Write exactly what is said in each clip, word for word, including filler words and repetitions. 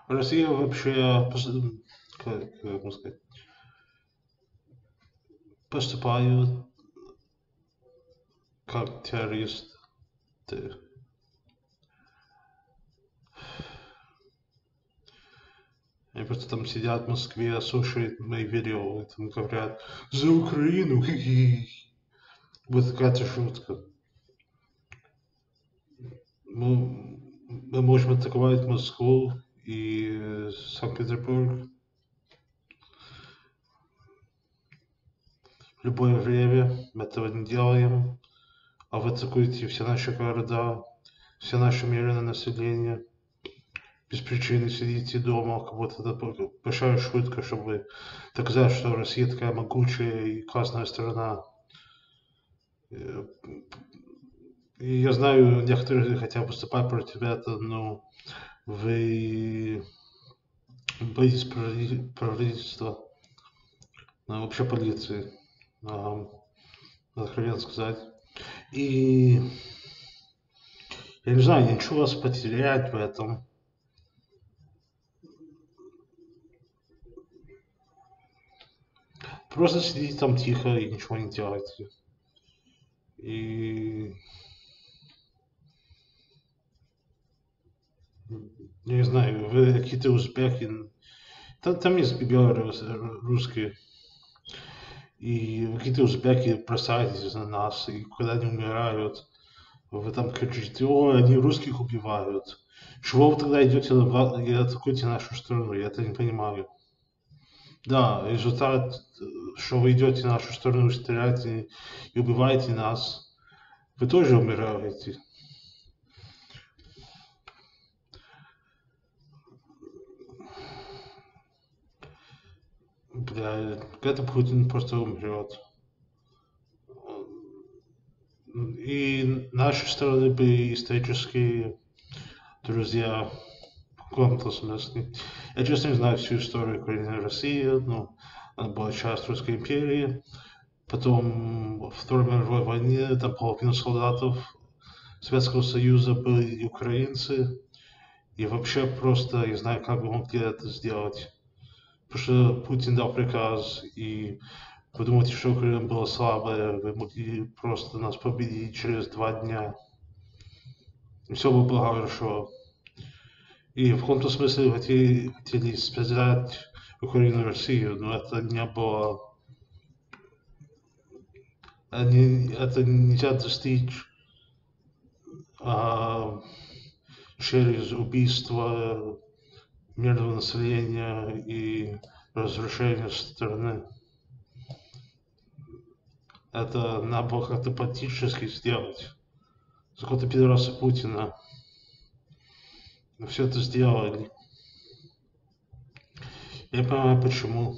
Россия вообще, как, как можно сказать, поступают как террористы. Они просто там сидят в Москве, слушают мои видео, и там говорят «За Украину!» хи-хи. Вот какая-то шутка. Мы, мы можем атаковать Москву и Санкт-Петербург в любое время. Мы этого не делаем. А вы атакуете все наши города, все наше мирное население. Без причины сидите дома, как будто это большая шутка, чтобы доказать, что Россия такая могучая и классная страна. И я знаю, некоторые хотят выступать против этого, но вы боитесь правительства, вообще полиции, откровенно сказать. И я не знаю, ничего вас потерять в этом. Просто сидите там тихо и ничего не делайте. И я не знаю, вы какие-то узбеки, там, там есть белорусские, и какие-то узбеки бросаетесь на нас, и когда они умирают, вы там кричите: «О, они русских убивают». Чего вы тогда идете и атакуете нашу страну? Я это не понимаю. Да, результат, что вы идете в нашу страну, стреляете и убиваете нас, вы тоже умираете. Бля, это Путин просто умрет. И наши страны были исторические друзья в каком-то смысле. Я честно не знаю всю историю Украины и России, но она была часть Русской империи. Потом во Второй мировой войне там половина солдатов Советского Союза были украинцы. И вообще просто я знаю, как вы могли это сделать. Потому что Путин дал приказ, и вы думаете, что Украина была слабая, вы могли просто нас победить через два дня. И все бы было хорошо. И в каком-то смысле хотели, хотели связать Украину и Россию, но это не было... Это нельзя достичь а, через убийство мирного населения и разрушение страны. Это надо было как-то политически сделать. За какого-то пидораса Путина. Мы все это сделали. Я не понимаю, почему.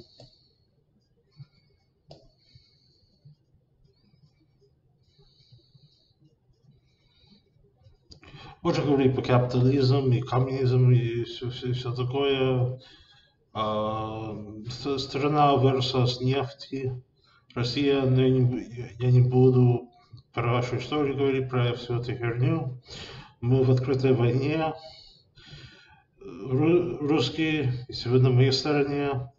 Можно говорить про капитализм и коммунизм и все, все, все такое. А, страна выросла с нефти. Россия, но я не, я не буду про вашу историю говорить, про всю эту херню. Мы в открытой войне. Русские, если вы на моей стороне,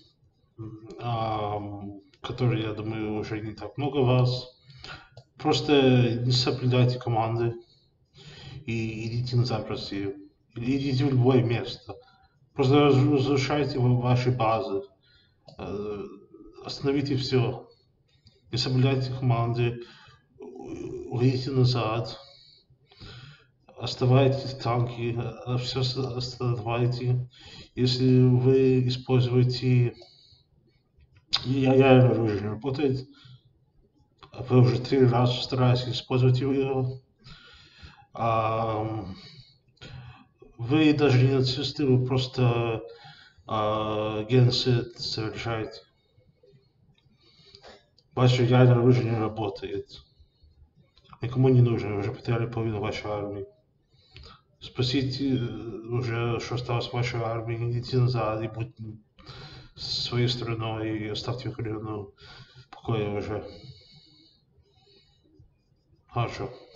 а, которые, я думаю, уже не так много вас, просто не соблюдайте команды и идите назад в Россию. Или идите в любое место. Просто разрушайте ваши базы. Остановите все. Не соблюдайте команды. Уйдите назад. Оставайте танки. Все оставайте. Если вы используете ядерное оружие, работает, вы уже три раза стараетесь использовать его. А, вы даже не нацисты, вы просто а, геноцид совершаете. Ваше ядерное оружие не работает. Никому не нужно, вы уже потеряли половину вашей армии. Спасите уже, что осталось в вашей армии, идите назад и будьте своей страной и оставьте Украину в покое уже. Хорошо.